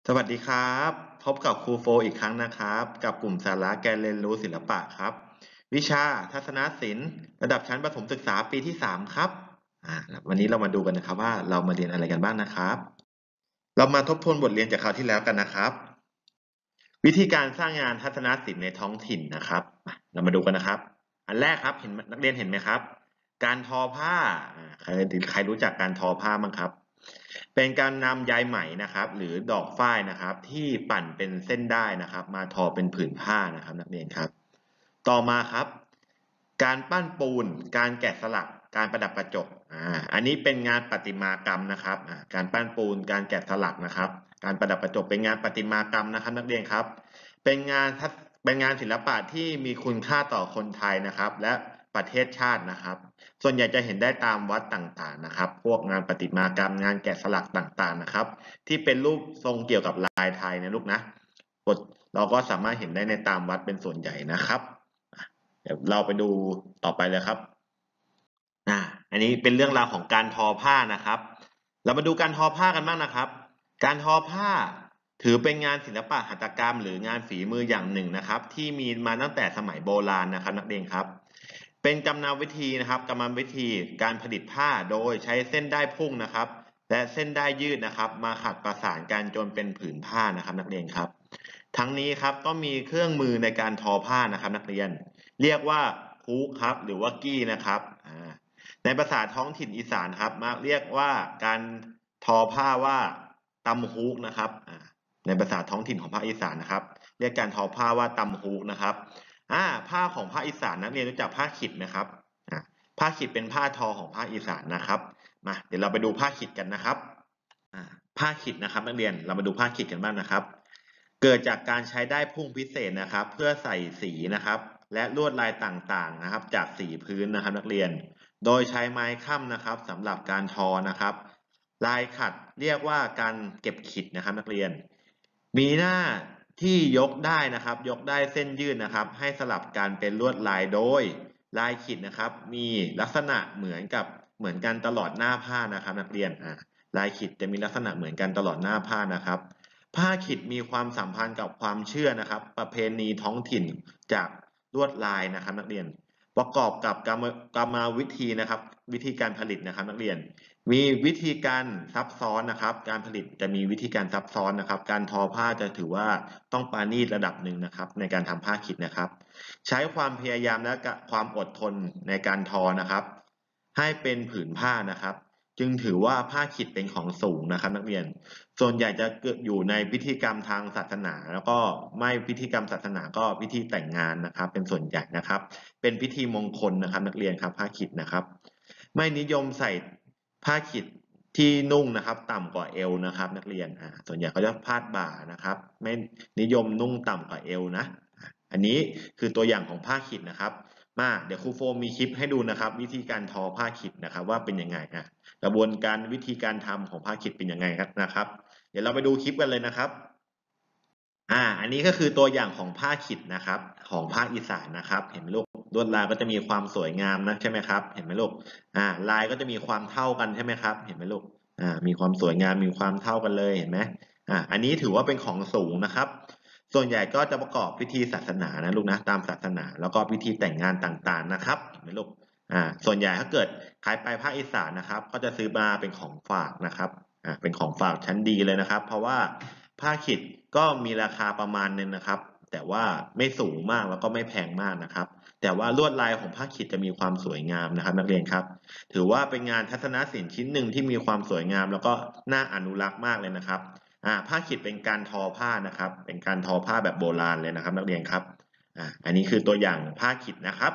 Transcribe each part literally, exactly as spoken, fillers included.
สวัสดีครับพบกับครูโฟอีกครั้งนะครับกับกลุ่มสาระการเรียนรู้ศิลปะครับวิชาทัศนศิลป์ระดับชั้นประถมศึกษาปีที่สามครับอ่าวันนี้เรามาดูกันนะครับว่าเรามาเรียนอะไรกันบ้างนะครับเรามาทบทวนบทเรียนจากคราวที่แล้วกันนะครับวิธีการสร้างงานทัศนศิลป์ในท้องถิ่นนะครับมาเรามาดูกันนะครับอันแรกครับเห็นนักเรียนเห็นไหมครับการทอผ้าอ่าใครใครรู้จักการทอผ้าบ้างครับ เป็นการนำใยไหมนะครับหรือดอกฝ้ายนะครับที่ปั่นเป็นเส้นได้นะครับมาทอเป็นผืนผ้านะครับนักเรียนครับต่อมาครับการปั้นปูนการแกะสลักการประดับกระจกอ่าอันนี้เป็นงานประติมากรรมนะครับอ่าการปั้นปูนการแกะสลักนะครับการประดับกระจกเป็นงานประติมากรรมนะครับนักเรียนครับเป็นงานทัศเป็นงานศิลปะที่มีคุณค่าต่อคนไทยนะครับและประเทศชาตินะครับ ส่วนใหญ่จะเห็นได้ตามวัดต่างๆนะครับพวกงานประติมากรรมงานแกะสลักต่างๆนะครับที่เป็นรูปทรงเกี่ยวกับลายไทยนะลูกนะกดเราก็สามารถเห็นได้ในตามวัดเป็นส่วนใหญ่นะครับเดี๋ยวเราไปดูต่อไปเลยครับอ่าอันนี้เป็นเรื่องราวของการทอผ้านะครับเรามาดูการทอผ้ากันบ้างนะครับการทอผ้าถือเป็นงานศิลปะหัตถกรรมหรืองานฝีมืออย่างหนึ่งนะครับที่มีมาตั้งแต่สมัยโบราณนะครับนักเรียนครับ เป็นกรรมวิธีนะครับกรรมวิธีการผลิตผ้าโดยใช้เส้นได้พุ่งนะครับและเส้นได้ยืดนะครับมาขัดประสานกันจนเป็นผืนผ้านะครับนักเรียนครับทั้งนี้ครับก็มีเครื่องมือในการทอผ้านะครับนักเรียนเรียกว่าฮูกครับหรือว่ากี้นะครับในภาษาท้องถิ่นอีสานครับมาเรียกว่าการทอผ้าว่าตำฮูกนะครับในภาษาท้องถิ่นของภาคอีสานนะครับเรียกการทอผ้าว่าตำฮูกนะครับ อ่าผ้าของภาคอีสานนักเรียนรู้จักผ้าขิดไหมครับอ่าผ้าขิดเป็นผ้าทอของภาคอีสานนะครับมาเดี๋ยวเราไปดูผ้าขิดกันนะครับอ่าผ้าขิดนะครับนักเรียนเรามาดูผ้าขิดกันบ้างนะครับเกิดจากการใช้ได้พุ่งพิเศษนะครับเพื่อใส่สีนะครับและลวดลายต่างๆนะครับจากสีพื้นนะครับนักเรียนโดยใช้ไม้ค้ำนะครับสำหรับการทอนะครับลายขัดเรียกว่าการเก็บขิดนะครับนักเรียน มีหน้าที่ยกได้นะครับยกได้เส้นยืดนะครับให้สลับกันเป็นลวดลายโดยลายขีดนะครับมีลักษณะเหมือนกับเหมือนกันตลอดหน้าผ้านะครับนักเรียนอ่าลายขีดจะมีลักษณะเหมือนกันตลอดหน้าผ้านะครับผ้าขีดมีความสัมพันธ์กับความเชื่อนะครับประเพณีท้องถิ่นจากลวดลายนะครับนักเรียนประกอบกับกรรมกรรมวิธีนะครับวิธีการผลิตนะครับนักเรียน มีวิธีการซับซ้อนนะครับการผลิตจะมีวิธีการซับซ้อนนะครับการทอผ้าจะถือว่าต้องปราณีตระดับหนึ่งนะครับในการทำผ้าขิดนะครับใช้ความพยายามและความอดทนในการทอนะครับให้เป็นผืนผ้านะครับจึงถือว่าผ้าขิดเป็นของสูงนะครับนักเรียนส่วนใหญ่จะเกิดอยู่ในพิธีกรรมทางศาสนาแล้วก็ไม่พิธีกรรมศาสนาก็พิธีแต่งงานนะครับเป็นส่วนใหญ่นะครับเป็นพิธีมงคลนะครับนักเรียนครับผ้าขิดนะครับไม่นิยมใส่ ผ้าขิดที่นุ่งนะครับต่ำกว่าเอวนะครับนักเรียนอ่าส่วนใหญ่เขาจะพาดบ่านะครับไม่นิยมนุ่งต่ำกว่าเอวนะอันนี้คือตัวอย่างของผ้าขิดนะครับมาเดี๋ยวครูโฟมมีคลิปให้ดูนะครับวิธีการทอผ้าขิดนะครับว่าเป็นยังไงอ่ะกระบวนการวิธีการทำของผ้าขิดเป็นยังไงครับนะครับเดี๋ยวเราไปดูคลิปกันเลยนะครับ อ่าอันนี้ก็คือตัวอย่างของผ้าขิดนะครับของภาคอีสานนะครับเห็นไหมลูกลวดลายก็จะมีความสวยงามนะใช่ไหมครับเห็นไหมลูกอ่าลายก็จะมีความเท่ากันใช่ไหมครับเห็นไหมลูกอ่ามีความสวยงามมีความเท่ากันเลยเห็นไหมอ่าอันนี้ถือว่าเป็นของสูงนะครับส่วนใหญ่ก็จะประกอบพิธีศาสนานะลูกนะตามศาสนาแล้วก็พิธีแต่งงานต่างๆนะครับเห็นไหมลูกอ่าส่วนใหญ่ถ้าเกิดใครไปภาคอีสานนะครับก็จะซื้อมาเป็นของฝากนะครับอ่าเป็นของฝากชั้นดีเลยนะครับเพราะว่า ผ้าขิดก็มีราคาประมาณนึงนะครับแต่ว่าไม่สูงมากแล้วก็ไม่แพงมากนะครับแต่ว่าลวดลายของผ้าขิดจะมีความสวยงามนะครับนักเรียนครับถือว่าเป็นงานทัศนศิลป์ชิ้นหนึ่งที่มีความสวยงามแล้วก็น่าอนุรักษ์มากเลยนะครับอ่าผ้าขิดเป็นการทอผ้านะครับเป็นการทอผ้าแบบโบราณเลยนะครับนักเรียนครับอ่าอันนี้คือตัวอย่างผ้าขิดนะครับ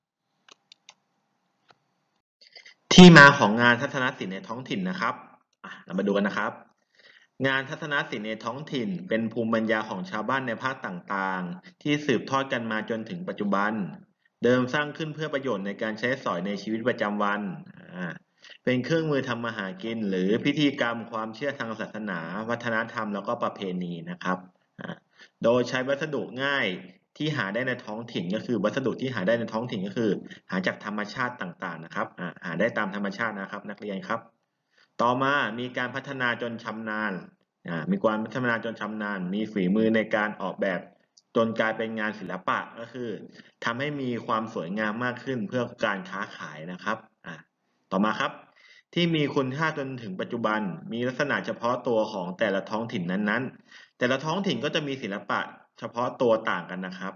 ที่มาของงานทัศนศิลป์ในท้องถิ่นนะครับอ่ะเรามาดูกันนะครับ งานทัศนศิลป์ในท้องถิ่นเป็นภูมิปัญญาของชาวบ้านในภาคต่างๆที่สืบทอดกันมาจนถึงปัจจุบันเดิมสร้างขึ้นเพื่อประโยชน์ในการใช้สอยในชีวิตประจำวันอ่าเป็นเครื่องมือทำมาหากินหรือพิธีกรรมความเชื่อทางศาสนาวัฒนธรรมแล้วก็ประเพณีนะครับอ่าโดยใช้วัสดุง่ายที่หาได้ในท้องถิ่นก็คือวัสดุที่หาได้ในท้องถิ่นก็คือหาจากธรรมชาติต่างๆนะครับอ่าหาได้ตามธรรมชาตินะครับนักเรียนครับ ต่อมามีการพัฒนาจนชำนาญอ่ามีความพัฒนาจนชำนาญมีฝีมือในการออกแบบจนกลายเป็นงานศิลปะก็คือทำให้มีความสวยงามมากขึ้นเพื่อการค้าขายนะครับอ่าต่อมาครับที่มีคุณค่าจนถึงปัจจุบันมีลักษณะเฉพาะตัวของแต่ละท้องถิ่นนั้นๆแต่ละท้องถิ่นก็จะมีศิลปะเฉพาะตัวต่างกันนะครับ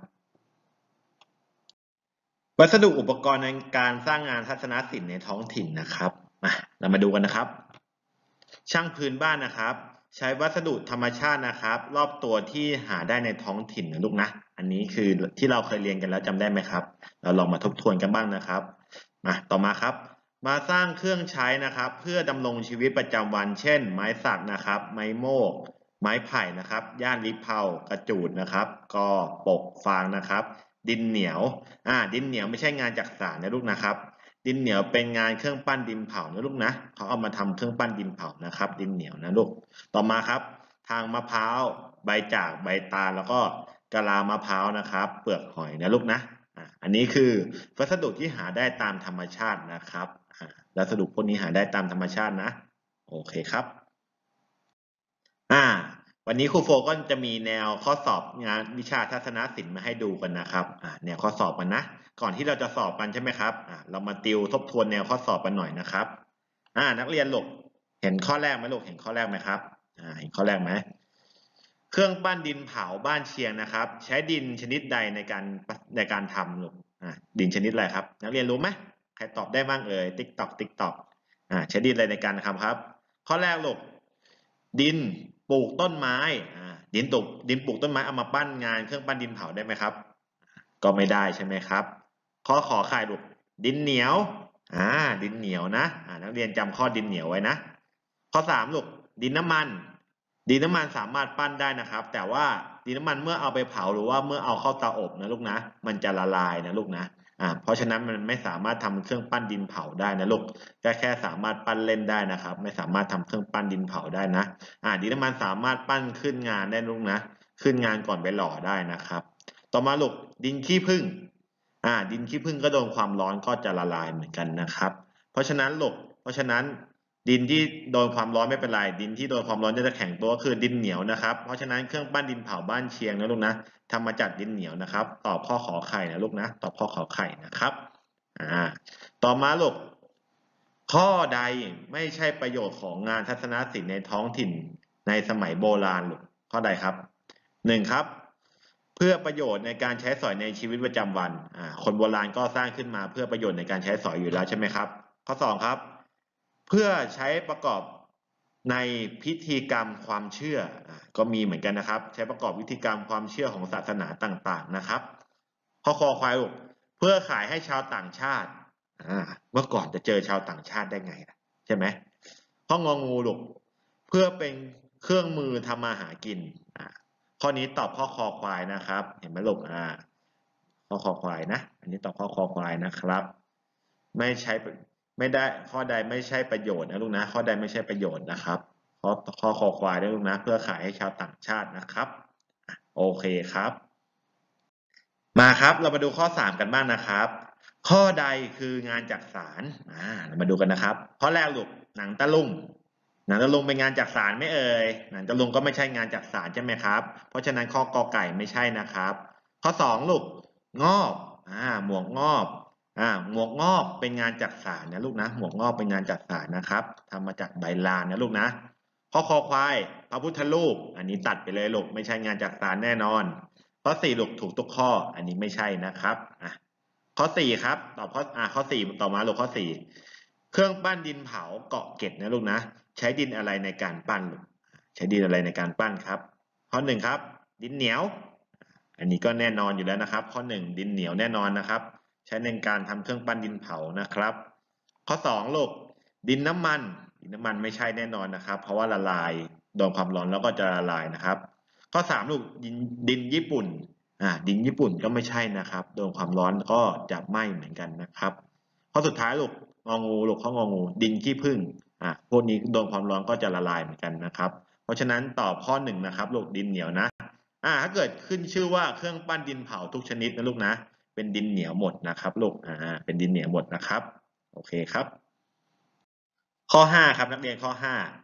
วัสดุอุปกรณ์ในการสร้างงานทัศนศิลป์ในท้องถิ่นนะครับมาเรามาดูกันนะครับ ช่างพื้นบ้านนะครับใช้วัสดุธรรมชาตินะครับรอบตัวที่หาได้ในท้องถิ่นนะลูกนะอันนี้คือที่เราเคยเรียนกันแล้วจำได้ไหมครับเราลองมาทบทวนกันบ้างนะครับมาต่อมาครับมาสร้างเครื่องใช้นะครับเพื่อดำรงชีวิตประจำวันเช่นไม้สักนะครับไม้โม่ไม้ไผ่นะครับย่านริบเผากระจูดนะครับกอปกฟางนะครับดินเหนียวอ่าดินเหนียวไม่ใช่งานจักสานนะลูกนะครับ ดินเหนียวเป็นงานเครื่องปั้นดินเผานะลูกนะเขาเอามาทำเครื่องปั้นดินเผานะครับดินเหนียวนะลูกต่อมาครับทางมะพร้าวใบจากใบตาลแล้วก็กะลามะพร้าวนะครับเปลือกหอยนะลูกนะอ่ะอันนี้คือวัสดุที่หาได้ตามธรรมชาตินะครับอ่ะวัสดุพวกนี้หาได้ตามธรรมชาตินะโอเคครับ อ่าวันนี้ครูโฟก็จะมีแนวข้อสอบงานวิชาทัศนศิลป์มาให้ดูกันนะครับอ่าแนวข้อสอบกันนะก่อนที่เราจะสอบกันใช่ไหมครับอ่าเรามาติวทบทวนแนวข้อสอบกันหน่อยนะครับอ่านักเรียนลูกเห็นข้อแรกไหมลูกเห็นข้อแรกไหมครับอ่าเห็นข้อแรกไหมเครื่องปั้นดินเผาบ้านเชียงนะครับใช้ดินชนิดใดในการในการทำลูกอ่าดินชนิดอะไรครับนักเรียนรู้ไหมใครตอบได้บ้างเอ่ยติ๊กตอกติ๊กตอกอ่าใช้ดินอะไรในการทำครับข้อแรกลูก ดินปลูกต้นไม้อ่าดินตกดินปลูกต้นไม้เอามาปั้นงานเครื่องปั้นดินเผาได้ไหมครับก็ไม่ได้ใช่ไหมครับข้อขอไข่ลูกดินเหนียวอ่าดินเหนียวนะอ่านักเรียนจำข้อดินเหนียวไว้นะข้อสามลูกดินน้ำมันดินน้ำมันสามารถปั้นได้นะครับแต่ว่าดินน้ำมันเมื่อเอาไปเผาหรือว่าเมื่อเอาเข้าเตาอบนะลูกนะมันจะละลายนะลูกนะอ่าเพราะฉะนั้นมันไม่สามารถทำเครื่องปั้นดินเผาได้นะลูกก็แค่สามารถปั้นเล่นได้นะครับไม่สามารถทำเครื่องปั้นดินเผาได้นะ อ่าดินน้ำมันสามารถปั้นขึ้นงานได้ลูกนะขึ้นงานก่อนไปหล่อได้นะครับต่อมาลูกดินขี้ผึ้งอ่าดินขี้ผึ้งก็โดนความร้อนก็จะละลายเหมือนกันนะครับเพราะฉะนั้นลูกเพราะฉะนั้นดินที่โดนความร้อนไม่เป็นไรดินที่โดนความร้อนจะแข็งตัวก็คือดินเหนียวนะครับเพราะฉะนั้นเครื่องปั้นดินเผาบ้านเชียงนะลูกนะทำมาจากดินเหนียวนะครับตอบข้อขอไข่นะลูกนะตอบข้อขอไข่นะครับอ่าต่อมาลูก ข้อใดไม่ใช่ประโยชน์ของงานทัศนศิลป์ในท้องถิ่นในสมัยโบราณลูกข้อใดครับหนึ่งครับเพื่อประโยชน์ในการใช้สอยในชีวิตประจำวันอ่าคนโบราณก็สร้างขึ้นมาเพื่อประโยชน์ในการใช้สอยอยู่แล้วใช่ไหมครับข้อสองครับเพื่อใช้ประกอบในพิธีกรรมความเชื่ออ่าก็มีเหมือนกันนะครับใช้ประกอบพิธีกรรมความเชื่อของศาสนาต่างๆนะครับข้อคอควายลูกเพื่อขายให้ชาวต่างชาติ อ่าเมื่อก่อนจะเจอชาวต่างชาติได้ไงล่ะใช่ไหมข้ององูลูกเพื่อเป็นเครื่องมือทำมาหากินอ่าข้อนี้ตอบข้อคอควายนะครับเห็นไหมลูกอ่าข้อคอควายนะอันนี้ตอบข้อคอควายนะครับไม่ใช้ไม่ได้ข้อใดไม่ใช่ประโยชน์นะลูกนะข้อใดไม่ใช่ประโยชน์นะครับข้อข้อคอควายนะลูกนะเพื่อขายให้ชาวต่างชาตินะครับโอเคครับ มาครับเรามาดูข้อสามกันบ้างนะครับข้อใดคืองานจักสานอ่าเรามาดูกันนะครับข้อแรกลูกหนังตะลุงหนังตะลุงเป็นงานจักสานไหม่เอ่ยหนังตะลุงก็ไม่ใช่งานจักสานใช่ไหมครับเพราะฉะนั้นข้อกอไก่ไม่ใช่นะครับข้อสองลูกงอบอ่าหมวกงอบอ่าหมวกงอบเป็นงานจักสานนะลูกนะหมวกงอบเป็นงานจักสานนะครับทำมาจากใบลานนะลูกนะข้อคอควายพระพุทธรูปอันนี้ตัดไปเลยลูกไม่ใช่งานจักสานแน่นอน ข้อสี่ลูกถูกทุกข้ออันนี้ไม่ใช่นะครับอ่ะข้อสี่ครับตอบข้ออ่ะข้อสี่ต่อมาลูกข้อสี่เครื่องปั้นดินเผาเกาะเกร็ดนะลูกนะใช้ดินอะไรในการปั้นลูกใช้ดินอะไรในการปั้นครับข้อหนึ่งครับดินเหนียวอันนี้ก็แน่นอนอยู่แล้วนะครับข้อหนึ่งดินเหนียวแน่นอนนะครับใช้ในการทำเครื่องปั้นดินเผานะครับข้อสองลูกดินน้ำมันดินน้ำมันไม่ใช่แน่นอนนะครับเพราะว่าละลายโดนความร้อนแล้วก็จะละลายนะครับข้อสามลูกดินดินญี่ปุ่น อ่าดินญี่ปุ่นก็ไม่ใช่นะครับโดนความร้อนก็จะไหม้เหมือนกันนะครับข้อสุดท้ายลูกงองูลูกข้ององูดินขี้ผึ้งอ่าพวกนี้โดนความร้อนก็จะละลายเหมือนกันนะครับเพราะฉะนั้นตอบข้อหนึ่งนะครับลูกดินเหนียวนะอ่าถ้าเกิดขึ้นชื่อว่าเครื่องปั้นดินเผาทุกชนิดนะลูกนะเป็นดินเหนียวหมดนะครับลูกอ่าเป็นดินเหนียวหมดนะครับโอเคครับ ข้อห้าครับนักเรียนข้อห้า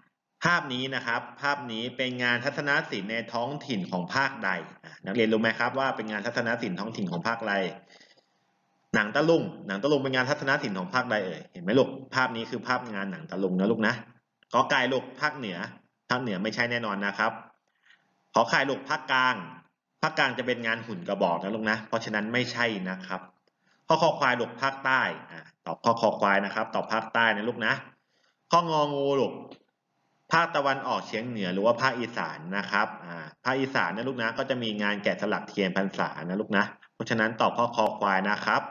ภาพนี้นะครับภาพนี้เป็นงานทัศนศิลป์ในท้องถิ่นของภาคใดนักเรียนรู้ไหมครับว่าเป็นงานทัศนศิลป์ท้องถิ่นของภาคใดหนังตะลุงหนังตะลุงเป็นงานทัศนศิลป์ของภาคใดเอ่ยเห็นไหมลูกภาพนี้คือภาพงานหนังตะลุงนะลูกนะกอไก่ลูกภาคเหนือภาคเหนือไม่ใช่แน่นอนนะครับขอไข่ลูกภาคกลางภาคกลางจะเป็นงานหุ่นกระบอกนะลูกนะเพราะฉะนั้นไม่ใช่นะครับข้อคอควายลูกภาคใต้อ่าตอบข้อคอควายนะครับตอบภาคใต้นะลูกนะข้ององูลูกภาคตะวันออกเฉียงเหนือหรือว่าภาคอีสานนะครับอ่าภาคอีสานนะลูกนะก็จะมีงานแกะสลักเทียนพรรษานะลูกนะเพราะฉะนั้นตอบข้อคอควายนะครับ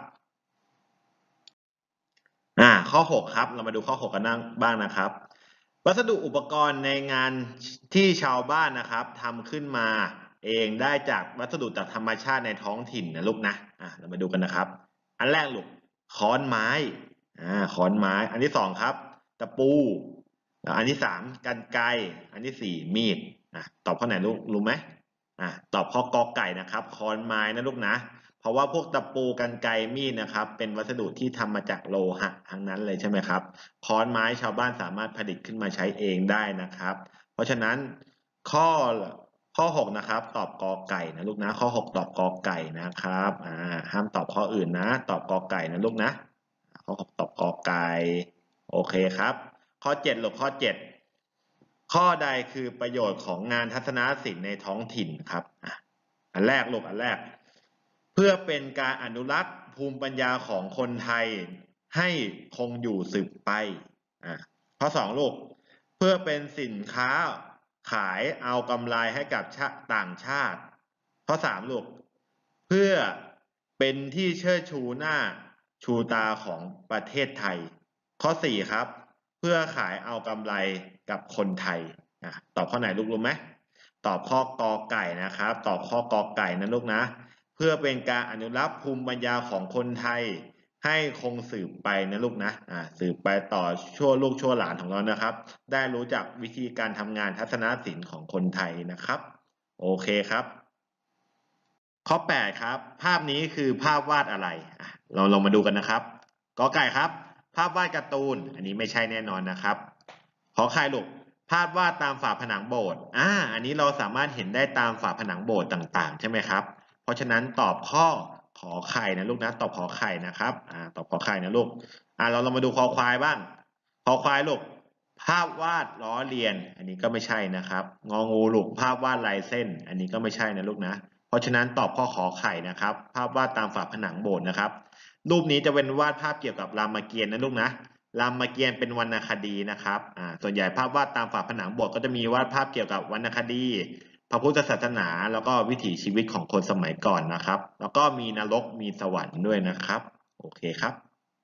อ่าข้อหกครับเรามาดูข้อหกกันบ้างนะครับวัสดุอุปกรณ์ในงานที่ชาวบ้านนะครับทำขึ้นมาเองได้จากวัสดุจากธรรมชาติในท้องถิ่นนะลูกนะอ่าเรามาดูกันนะครับอันแรกลูกค้อนไม้อ่าค้อนไม้อันที่สองครับตะปูอันที่สามกรรไกรอันที่สี่มีดอ่ะตอบข้อไหนลูกรู้ไหมอ่าตอบข้อกอไก่นะครับค้อนไม้นะลูกนะเพราะว่าพวกตะปูกรรไกรมีดนะครับเป็นวัสดุที่ทำมาจากโลหะทั้งนั้นเลยใช่ไหมครับค้อนไม้ชาวบ้านสามารถผลิตขึ้นมาใช้เองได้นะครับเพราะฉะนั้นข้อข้อหกนะครับตอบกอไก่นะลูกนะข้อหกตอบกอไก่นะครับอ่าห้ามตอบข้ออื่นนะตอบกอไก่นะลูกนะข้อหกตอบกอไก่โอเคครับข้อเจ็ดลูกข้อเจ็ดข้อใดคือประโยชน์ของงานทัศนศิลป์ในท้องถิ่นครับอ่ะอันแรกลูกอันแรก เพื่อเป็นการอนุรักษ์ภูมิปัญญาของคนไทยให้คงอยู่สืบไปอ่าข้อสองลูกเพื่อเป็นสินค้าขายเอากำไรให้กับชาต่างชาติข้อสามลูกเพื่อเป็นที่เชิดชูหน้าชูตาของประเทศไทยข้อสี่ครับเพื่อขายเอากำไรกับคนไทยอ่ะตอบข้อไหนลูกรู้ไหมตอบข้อกอไก่นะครับตอบข้อกอไก่นะลูกนะ เพื่อเป็นการอนุรักษ์ภูมิปัญญาของคนไทยให้คงสืบไปนะลูกนะอ่าสืบไปต่อชั่วลูกชั่วหลานของเรานะครับได้รู้จักวิธีการทำงานทัศนศิลป์ของคนไทยนะครับโอเคครับข้อแปดครับภาพนี้คือภาพวาดอะไรอ่ะเราลองมาดูกันนะครับกอไก่ครับภาพวาดการ์ตูนอันนี้ไม่ใช่แน่นอนนะครับขอไข่ลูกภาพวาดตามฝาผนังโบสถ์อ่าอันนี้เราสามารถเห็นได้ตามฝาผนังโบสถ์ต่างๆใช่ไหมครับ เพราะฉะนั้นตอบข้อขอไข่นะลูกนะตอบขอไข่นะครับอ่าตอบขอไข่นะลูกอ่าเราเรามาดูคอควายบ้างคอควายลูกภาพวาดล้อเลียนอันนี้ก็ไม่ใช่นะครับงองูลูกภาพวาดลายเส้นอันนี้ก็ไม่ใช่นะลูกนะเพราะฉะนั้นตอบข้อขอไข่นะครับภาพวาดตามฝาผนังโบสถ์นะครับรูปนี้จะเป็นวาดภาพเกี่ยวกับรามเกียรติ์นะลูกนะรามเกียรติ์เป็นวรรณคดีนะครับอ่าส่วนใหญ่ภาพวาดตามฝาผนังโบสถ์ก็จะมีวาดภาพเกี่ยวกับวรรณคดี พระพุทธศาสนาแล้วก็วิถีชีวิตของคนสมัยก่อนนะครับแล้วก็มีนรกมีสวรรค์ด้วยนะครับโอเคครับ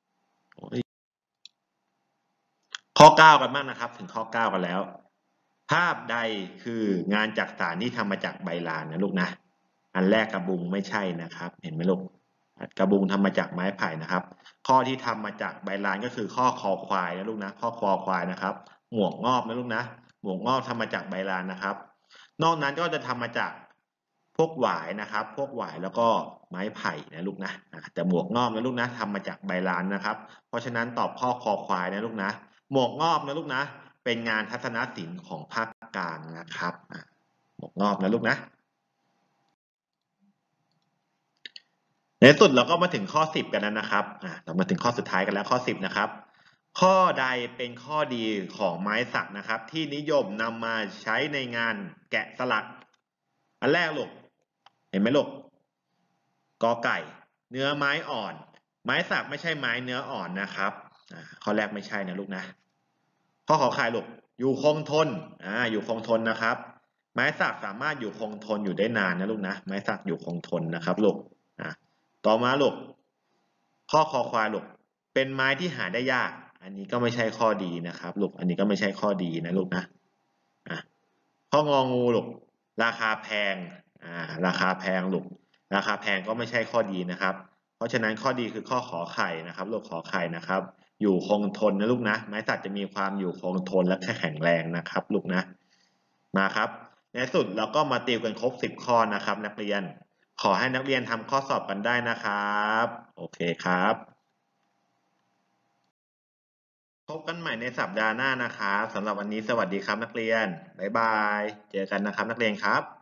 ข้อเก้ากันบ้างนะครับถึงข้อเก้ากันแล้วภาพใดคืองานจักสานที่ทำมาจากใบลานนะลูกนะอันแรกกระบุงไม่ใช่นะครับเห็นไหมลูกกระบุงทำมาจากไม้ไผ่นะครับข้อที่ทำมาจากใบลานก็คือข้อคอควายนะลูกนะข้อคอควายนะครับหมวกงอบนะลูกนะหมวกงอบทำมาจากใบลานนะครับ นอกนั้นก็จะทำมาจากพวกหวายนะครับพวกหวายแล้วก็ไม้ไผ่นะลูกนะแต่หมวกงอบนะลูกนะทำมาจากใบลานนะครับเพราะฉะนั้นตอบข้อคอควายนะลูกนะหมวกงอบนะลูกนะเป็นงานทัศนศิลป์ของภาคกลางนะครับหมวกงอบนะลูกนะในสุดเราก็มาถึงข้อสิบกันแล้วนะครับเรามาถึงข้อสุดท้ายกันแล้วข้อสิบนะครับข้อใดเป็นข้อดีของไม้สักนะครับที่นิยมนำมาใช้ในงานแกะสลักอันแรกลูกเห็นไหมลูกกอไก่เนื้อไม้อ่อนไม้สักไม่ใช่ไม้เนื้ออ่อนนะครับข้อแรกไม่ใช่นะลูกนะข้อขอไข่ลูกอยู่คงทนอ่าอยู่คงทนนะครับไม้สักสามารถอยู่คงทนอยู่ได้นานนะลูกนะไม้สักอยู่คงทนนะครับลูกอ่าต่อมาลูกข้อคอควายลูกเป็นไม้ที่หาได้ยากอันนี้ก็ไม่ใช่ข้อดีนะครับลูกอันนี้ก็ไม่ใช่ข้อดีนะลูกนะอ่าข้ององูลูกราคาแพงอ่าราคาแพงลูกราคาแพงก็ไม่ใช่ข้อดีนะครับเพราะฉะนั้นข้อดีคือข้อขอไข่นะครับลูกขอไข่นะครับอยู่คงทนนะลูกนะไม้สักจะมีความอยู่คงทนและแข็งแรงนะครับลูกนะมาครับในสุดเราก็มาติวกันครบสิบข้อนะครับนักเรียนขอให้นักเรียนทำข้อสอบกันได้นะครับโอเคครับพบกันใหม่ในสัปดาห์หน้านะครับสำหรับวันนี้สวัสดีครับนักเรียนบ๊ายบายเจอกันนะครับนักเรียนครับ